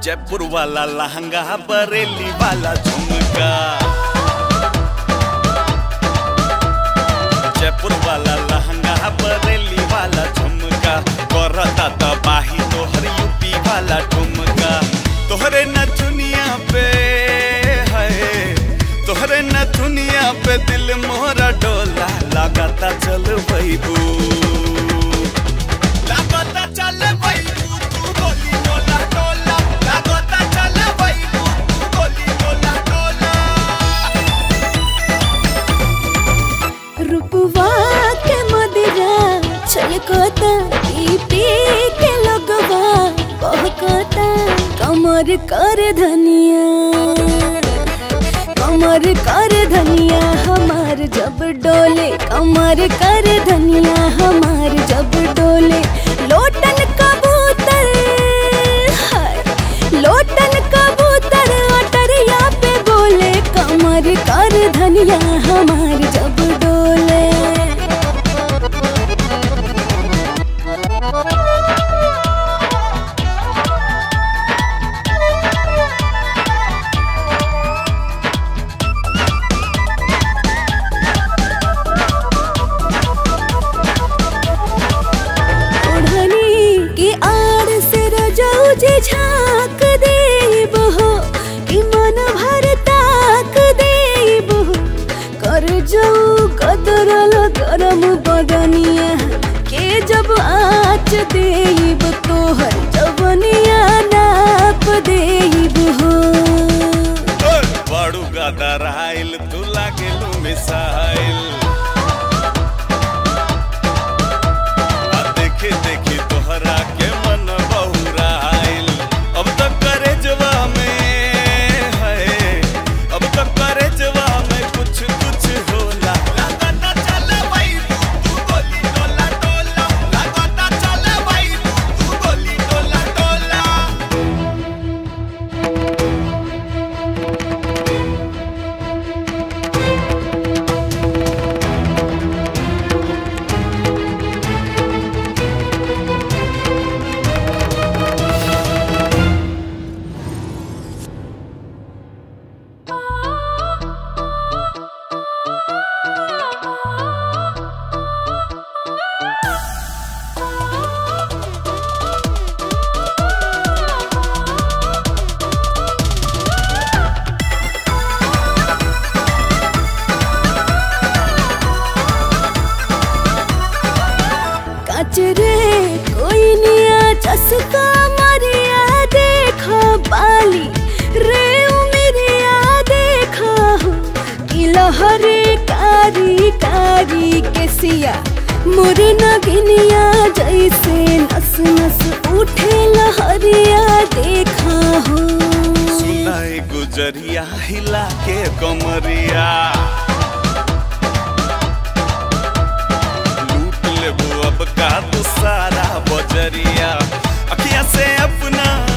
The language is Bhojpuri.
जयपुर वाला लहंगा, बरेली वाला झुमका, जयपुर वाला लहंगा, बरेली वाला झुमका, करता तबाही तोहर यूपी वाला ठुमका। तोहरे नथुनिया पे है, तोहरे नथुनिया पे दिल मोरा डोला, लगाता चल बैबू, लगाता चल बैबू तू गोली डोला डोला, लगाता चल बैबू तू गोली डोला डोला। रूपवा के मदिरा छलकता, पी के लगवा बहकता, कमर कर धनिया, कमर कर धनिया हमार जब डोले, कमर कर धनिया हमार जब डोले। लोटन कबूतर हाय, लोटन कबूतर अटरिया पे बोले, कमर कर धनिया हमार जब डोले। झाँक देब हो कि मन भर ताक देब हो, कर जाऊ कदरल गरम बदनिया के जब आँच देब, तोहर जवनिया नाप देब हो। बड़ू गदर आइल तू लागेलू मिसाइल, देखे देखी तोहरा के मन बहुराइल। अब तक करे जवा में है, अब तक करे जवा में कुछ कुछ होला, लगाता चल बैबू तू गोली डोला डोला, लगाता चल बैबू तू गोली डोला डोला। रे कोई निया चस्का मरिया देखा बाली रे उमरिया देखा हो, कि लहरे कारी कारी के सिया मोरे नगिनिया जैसे नस नस उठे लहरिया देखा हो। सुनाई गुजरिया हिला के कमरिया, अब का तू सारा बजरिया, अखियां से अपना